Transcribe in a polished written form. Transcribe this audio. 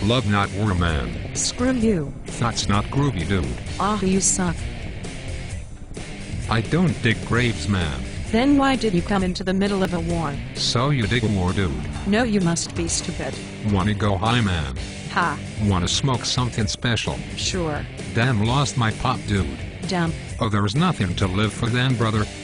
Love not war, man. Screw you. Thoughts not groovy, dude. Ah, you suck. I don't dig graves, man. Then why did you come into the middle of a war? So you dig a war, dude. No, you must be stupid. Wanna go high, man? Ha. Wanna smoke something special? Sure. Damn, lost my pop, dude. Damn. Oh, there's nothing to live for then, brother.